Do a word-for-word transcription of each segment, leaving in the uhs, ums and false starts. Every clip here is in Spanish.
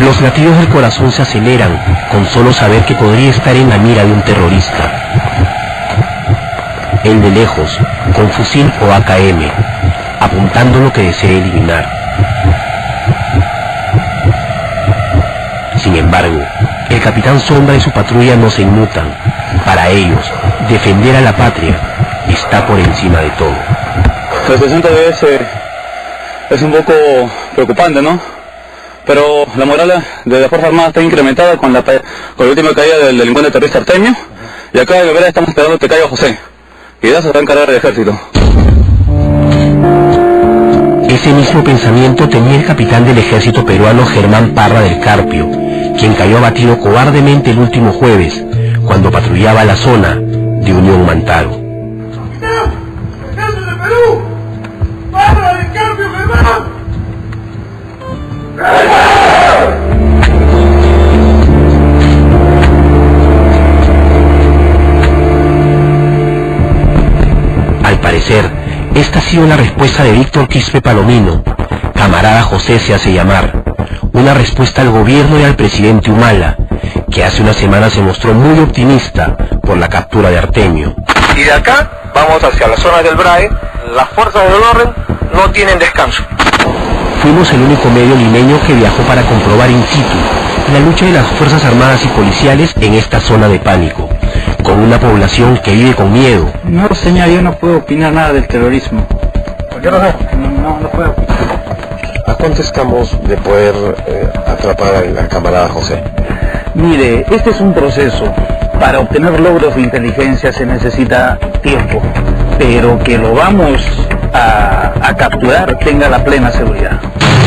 Los latidos del corazón se aceleran con solo saber que podría estar en la mira de un terrorista. Él de lejos, con fusil o A K M, apuntando lo que desee eliminar. Sin embargo, el capitán Sombra y su patrulla no se inmutan. Para ellos, defender a la patria está por encima de todo. La situación todavía es, eh, es un poco preocupante, ¿no? Pero la moral de la Fuerza Armada está incrementada con la, con la última caída del delincuente terrorista Artemio. Y acá en Olvera estamos esperando que caiga José. Y de eso se va a encargar el ejército. Ese mismo pensamiento tenía el capitán del ejército peruano Germán Parra del Carpio, quien cayó abatido cobardemente el último jueves, cuando patrullaba la zona de Unión Mantaro. ¡Ejército de Perú! ¡Parra del Carpio, Germán! Al parecer, esta ha sido la respuesta de Víctor Quispe Palomino, camarada José se hace llamar, una respuesta al gobierno y al presidente Humala, que hace una semana se mostró muy optimista por la captura de Artemio. Y de acá vamos hacia la zona del Brae. Las fuerzas del orden no tienen descanso. Fuimos el único medio limeño que viajó para comprobar in situ la lucha de las Fuerzas Armadas y policiales en esta zona de pánico, con una población que vive con miedo. No, señor, yo no puedo opinar nada del terrorismo. ¿Por qué no? No, no, no puedo. ¿A cuánto estamos de poder eh, atrapar al camarada José? Mire, este es un proceso. Para obtener logros de inteligencia se necesita tiempo, pero que lo vamos a, a capturar tenga la plena seguridad.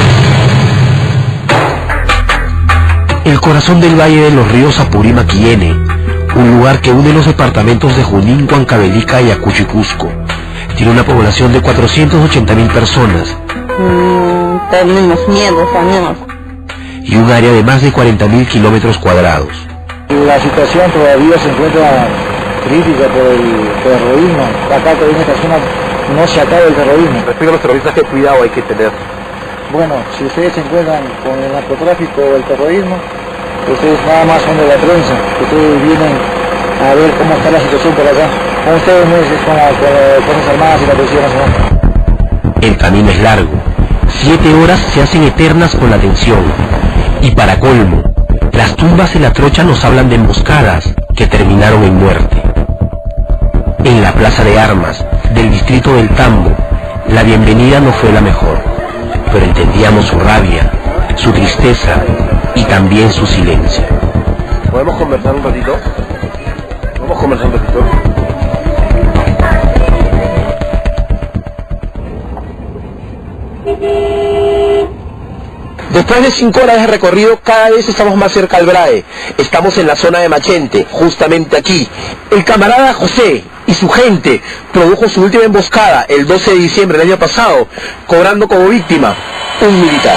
El corazón del Valle de los Ríos Apurímac-Quiene, un lugar que une los departamentos de Junín, Huancavelica y Ayacucho y Cusco, tiene una población de cuatrocientas ochenta mil personas. Mm, tenemos miedo, señor. Y un área de más de cuarenta mil kilómetros cuadrados. La situación todavía se encuentra crítica por el terrorismo. Acá todavía en esta zona no se acaba el terrorismo. Respecto a los terroristas, ¿qué cuidado hay que tener? Bueno, si ustedes se encuentran con el narcotráfico o el terrorismo, ustedes nada más son de la prensa. Ustedes vienen a ver cómo está la situación por acá. Con ustedes no es con las Fuerzas Armadas y la Policía Nacional. El camino es largo. Siete horas se hacen eternas con la tensión. Y para colmo, las tumbas de la trocha nos hablan de emboscadas que terminaron en muerte. En la plaza de armas del distrito del Tambo, la bienvenida no fue la mejor, pero entendíamos su rabia, su tristeza y también su silencio. ¿Podemos conversar un ratito? ¿Podemos conversar un ratito? Después de cinco horas de recorrido, cada vez estamos más cerca al Brae. Estamos en la zona de Machente, justamente aquí. El camarada José y su gente produjo su última emboscada el doce de diciembre del año pasado, cobrando como víctima un militar.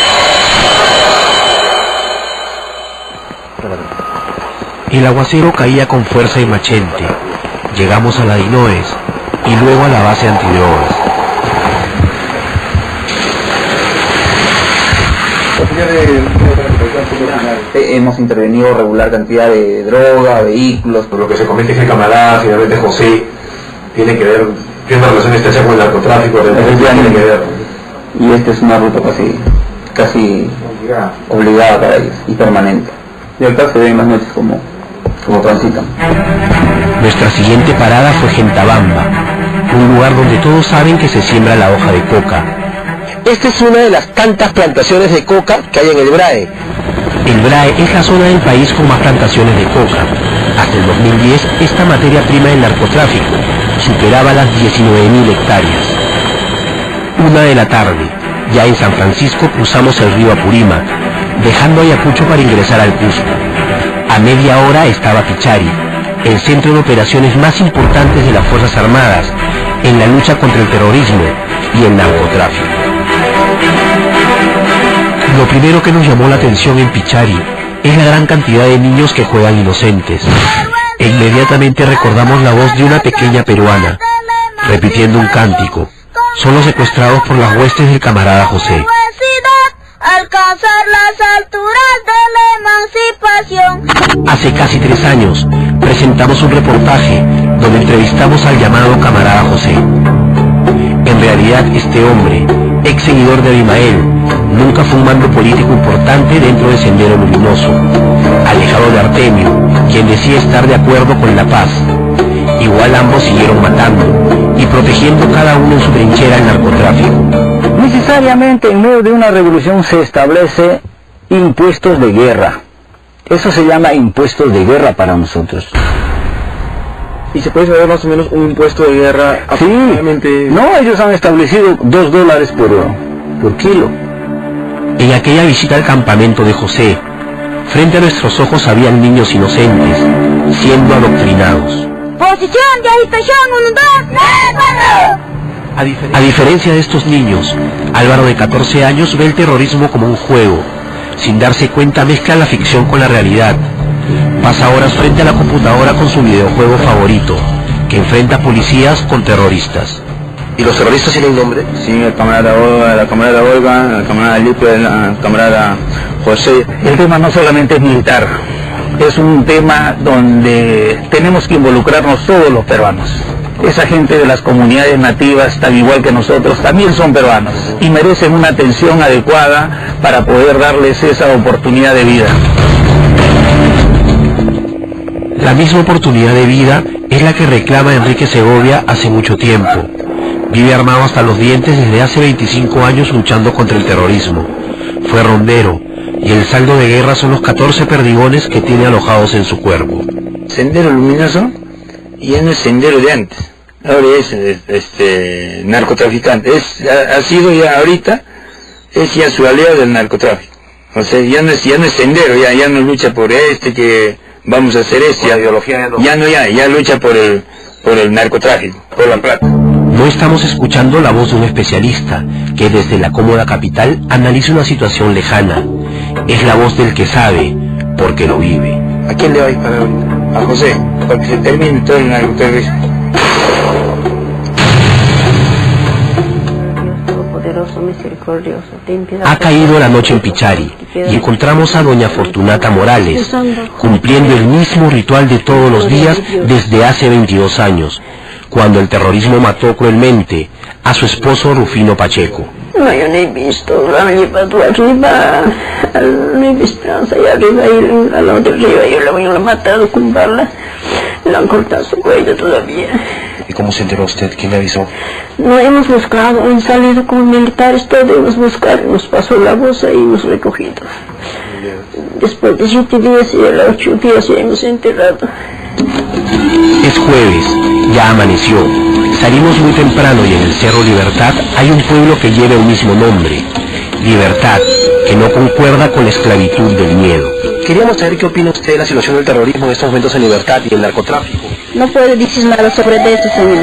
El aguacero caía con fuerza en Machente. Llegamos a la Dinoes y luego a la base antidrogas. Hemos intervenido regular cantidad de droga, vehículos. Por lo que se comete es que el camarada, finalmente José, tiene que ver, tiene una relación estrecha con el narcotráfico, tiene que ver. Y esta es una ruta casi, casi obligada para ellos y permanente. Y acá se ven las noches como, como transitan. Nuestra siguiente parada fue Gentabamba, un lugar donde todos saben que se siembra la hoja de coca. Esta es una de las tantas plantaciones de coca que hay en el Brae. El Brae es la zona del país con más plantaciones de coca. Hasta el dos mil diez, esta materia prima del narcotráfico superaba las diecinueve mil hectáreas. Una de la tarde, ya en San Francisco, cruzamos el río Apurímac, dejando Ayacucho para ingresar al Cusco. A media hora estaba Pichari, el centro de operaciones más importantes de las Fuerzas Armadas en la lucha contra el terrorismo y el narcotráfico. Lo primero que nos llamó la atención en Pichari es la gran cantidad de niños que juegan inocentes. E inmediatamente recordamos la voz de una pequeña peruana, repitiendo un cántico. Son los secuestrados por las huestes del camarada José. Al alcanzar las alturas de la emancipación. Hace casi tres años presentamos un reportaje donde entrevistamos al llamado camarada José. En realidad este hombre, ex seguidor de Abimael, nunca fue un mando político importante dentro de Sendero Luminoso, alejado de Artemio, quien decía estar de acuerdo con la paz. Igual ambos siguieron matando y protegiendo cada uno en su trinchera el narcotráfico. Necesariamente en medio de una revolución se establece impuestos de guerra. Eso se llama impuestos de guerra para nosotros. ¿Y se puede saber más o menos un impuesto de guerra aproximadamente? Sí, no, ellos han establecido dos dólares por, por kilo. En aquella visita al campamento de José, frente a nuestros ojos habían niños inocentes, siendo adoctrinados. Posición de agitación, uno, dos, tres, A, difer a diferencia de estos niños, Álvaro de catorce años ve el terrorismo como un juego. Sin darse cuenta mezcla la ficción con la realidad. Pasa horas frente a la computadora con su videojuego favorito, que enfrenta policías con terroristas. ¿Y los terroristas tienen nombre? Sí, el camarada Olga, la camarada Olga, el camarada Lipe, el camarada José. El tema no solamente es militar, es un tema donde tenemos que involucrarnos todos los peruanos. Esa gente de las comunidades nativas, tan igual que nosotros, también son peruanos y merecen una atención adecuada para poder darles esa oportunidad de vida. La misma oportunidad de vida es la que reclama Enrique Segovia hace mucho tiempo. Vive armado hasta los dientes desde hace veinticinco años luchando contra el terrorismo. Fue rondero y el saldo de guerra son los catorce perdigones que tiene alojados en su cuerpo. Sendero Luminoso ya no es sendero de antes, ahora es este narcotraficante, es, ha, ha sido ya ahorita, es ya su aliado del narcotráfico. O sea, ya no es, ya no es sendero, ya, ya no lucha por este que vamos a hacer esto, ya, ideología ya, no. ya no ya, ya lucha por el, por el narcotráfico, por la plata. No estamos escuchando la voz de un especialista que desde la cómoda capital analiza una situación lejana. Es la voz del que sabe, porque lo vive. ¿A quién le va a disparar ahorita? A José, para que se termine todo el narcotráfico. Ha caído la noche en Pichari y encontramos a doña Fortunata Morales, cumpliendo el mismo ritual de todos los días desde hace veintidós años, cuando el terrorismo mató cruelmente a su esposo Rufino Pacheco. No, yo no he visto, lo han llevado arriba, no he visto Esperanza, y arriba, y al lado de arriba, yo lo han matado con balas, le han cortado su cuello todavía. ¿Y cómo se enteró usted? ¿Quién le avisó? No, hemos buscado, han salido como militares, todos hemos buscado, nos pasó la voz y hemos recogido. Después de siete días y a los ocho días ya hemos enterrado. Es jueves, ya amaneció. Salimos muy temprano y en el Cerro Libertad hay un pueblo que lleva el mismo nombre, Libertad, que no concuerda con la esclavitud del miedo. Queríamos saber qué opina usted de la situación del terrorismo en estos momentos en Libertad y el narcotráfico. No puedo decir nada sobre esto, señor.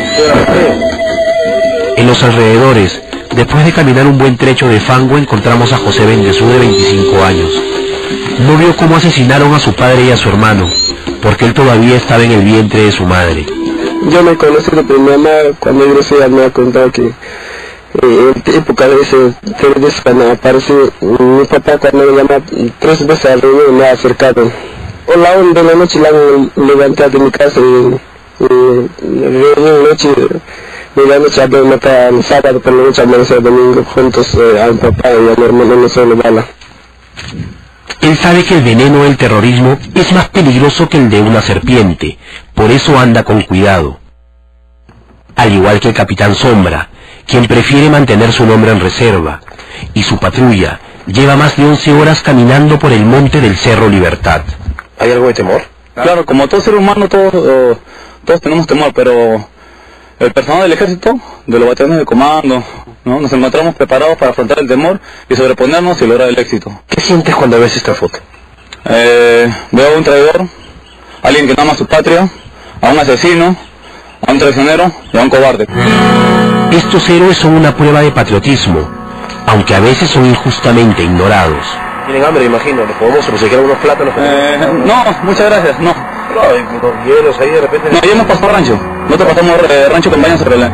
En los alrededores, después de caminar un buen trecho de fango, encontramos a José Bendezú, de veinticinco años. No vio cómo asesinaron a su padre y a su hermano, porque él todavía estaba en el vientre de su madre. Yo me conocí de mi mamá, cuando ingresé ella me ha contado que eh, en época de ese terrorismo cuando aparece, mi papá cuando me llama tres veces al reunión me ha acercado. A la una de la noche la han levantado de mi casa y, y reunión de noche, de la noche había matado el sábado por la noche, amanecer el domingo juntos eh, a mi papá y a mi hermano no solo bala. Él sabe que el veneno del terrorismo es más peligroso que el de una serpiente, por eso anda con cuidado. Al igual que el capitán Sombra, quien prefiere mantener su nombre en reserva, y su patrulla lleva más de once horas caminando por el monte del Cerro Libertad. ¿Hay algo de temor? Claro, como todo ser humano, todos, uh, todos tenemos temor, pero el personal del ejército, de los batallones de comando, ¿no? Nos encontramos preparados para afrontar el temor y sobreponernos y lograr el éxito. ¿Qué sientes cuando ves esta foto? Eh, veo a un traidor, a alguien que no ama a su patria, a un asesino, a un traicionero y a un cobarde. Estos héroes son una prueba de patriotismo, aunque a veces son injustamente ignorados. Tienen hambre, imagino, les podemos ofrecer unos plátanos. Eh, no, muchas gracias, no. No, hay unos hielos ahí de repente. No, ya hemos pasado rancho. Nosotros pasamos eh, rancho con baño sobre la,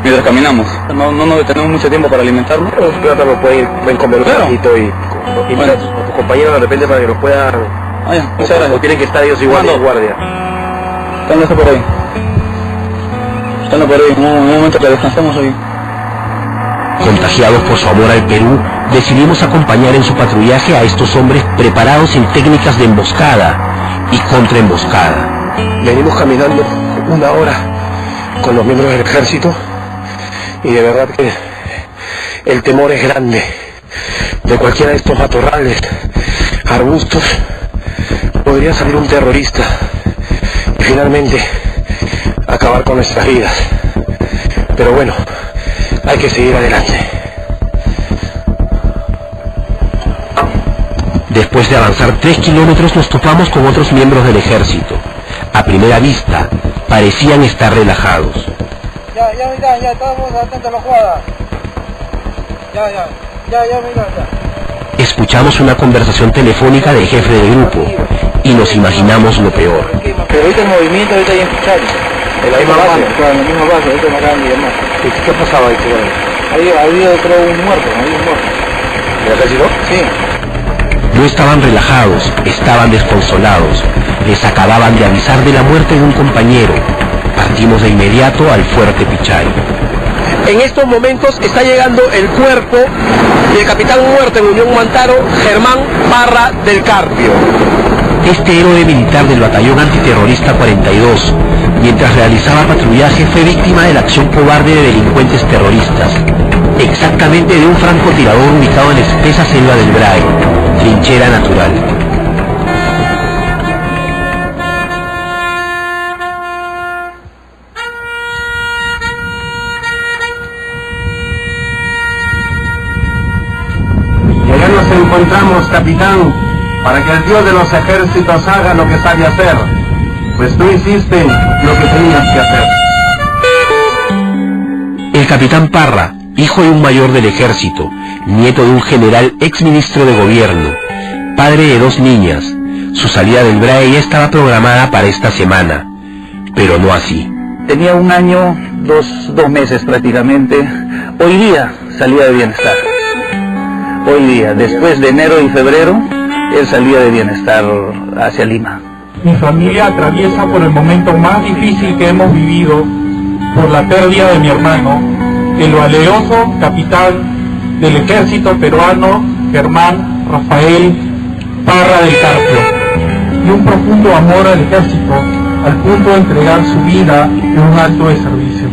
mientras caminamos. No, no nos detenemos mucho tiempo para alimentarnos. Pero los plátanos pueden ir, pueden comer un Claro. ratito y, y Bueno. a tus, a tus compañeros de repente para que los puedan... Ah, ya, muchas o, gracias. o tienen que estar ellos igual de ¿Cuándo? guardia. Están por ahí. Están por ahí, un, un momento que descansemos hoy. Contagiados por su amor al Perú, decidimos acompañar en su patrullaje a estos hombres preparados en técnicas de emboscada y contraemboscada. Venimos caminando una hora con los miembros del ejército y de verdad que el temor es grande de cualquiera de estos matorrales, arbustos, podría salir un terrorista y finalmente acabar con nuestras vidas. Pero bueno, hay que seguir adelante. Después de avanzar tres kilómetros nos topamos con otros miembros del ejército. A primera vista, parecían estar relajados. Ya, ya, mira, ya, estamos atentos a la jugada. Ya, ya, ya, ya, mira, ya. Escuchamos una conversación telefónica del jefe del grupo y nos imaginamos lo peor. Pero ahorita el movimiento ahorita ya escucharon. ¿En la misma base? Claro, en la misma base, ahorita me acaban de llamar. ¿Y qué pasaba ahí? Había, había creo un muerto, había un muerto. ¿El ejército? Sí. No estaban relajados, estaban desconsolados. Les acababan de avisar de la muerte de un compañero. Partimos de inmediato al fuerte Pichay. En estos momentos está llegando el cuerpo del capitán muerto en Unión Mantaro, Germán Parra del Carpio. Este héroe militar del batallón antiterrorista cuarenta y dos, mientras realizaba patrullaje, fue víctima de la acción cobarde de delincuentes terroristas, exactamente de un francotirador ubicado en la espesa selva del Bray, trinchera natural. Ya nos encontramos, capitán, para que el Dios de los ejércitos haga lo que sabe hacer, pues tú hiciste lo que tenías que hacer. El capitán Parra, hijo de un mayor del ejército, nieto de un general exministro de gobierno, padre de dos niñas, su salida del B R A E ya estaba programada para esta semana, pero no así. Tenía un año, dos, dos meses prácticamente. Hoy día salía de bienestar. Hoy día, después de enero y febrero, él salía de bienestar hacia Lima. Mi familia atraviesa por el momento más difícil que hemos vivido, por la pérdida de mi hermano, el valioso capitán del ejército peruano, Germán Rafael Parra del Carpio, y un profundo amor al ejército, al punto de entregar su vida en un acto de servicio.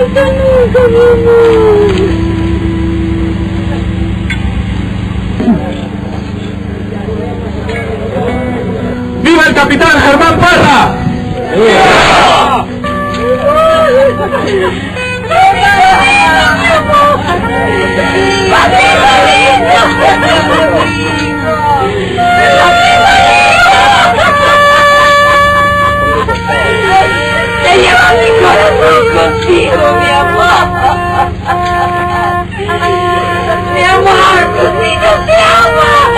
¡Viva el capitán Germán Parra! ¡Viva! Te llevas mi corazón contigo, mi amor. Mi amor, tus hijos te aman.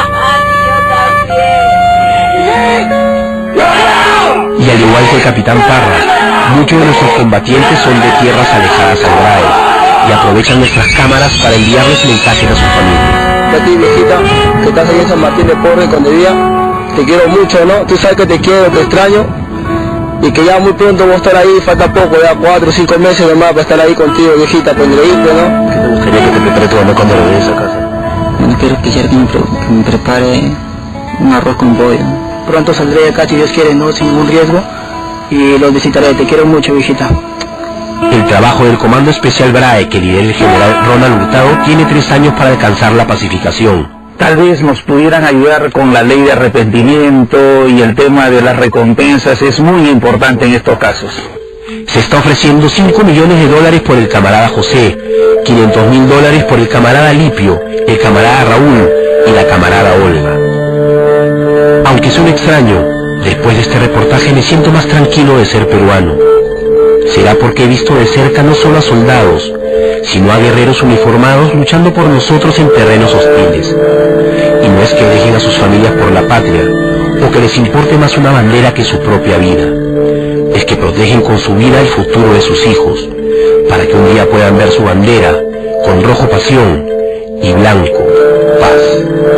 Yo también. Y al igual que el capitán Parra, muchos de nuestros combatientes son de tierras alejadas al B R A E y aprovechan nuestras cámaras para enviarles mensajes a su familia. A ti, viejita, que estás ahí en San Martín de Porres con Día, te quiero mucho, ¿no? Tú sabes que te quiero, te extraño, y que ya muy pronto voy a estar ahí, falta poco, ya cuatro o cinco meses nomás para estar ahí contigo, viejita, para increíble, ¿no? ¿Qué te gustaría que te prepare tu mamá cuando regreses a casa? Bueno, quiero quisiera que me, pre que me prepare un arroz con pollo. Pronto saldré de acá, si Dios quiere, ¿no? Sin ningún riesgo, y los visitaré, te quiero mucho, viejita. El trabajo del Comando Especial B R A E que lidera el general Ronald Hurtado tiene tres años para alcanzar la pacificación. Tal vez nos pudieran ayudar con la ley de arrepentimiento y el tema de las recompensas es muy importante en estos casos. Se está ofreciendo cinco millones de dólares por el camarada José, quinientos mil dólares por el camarada Lipio, el camarada Raúl y la camarada Olga. Aunque suene extraño, después de este reportaje me siento más tranquilo de ser peruano. Será porque he visto de cerca no solo a soldados, sino a guerreros uniformados luchando por nosotros en terrenos hostiles. Y no es que dejen a sus familias por la patria, o que les importe más una bandera que su propia vida. Es que protegen con su vida el futuro de sus hijos, para que un día puedan ver su bandera con rojo pasión y blanco paz.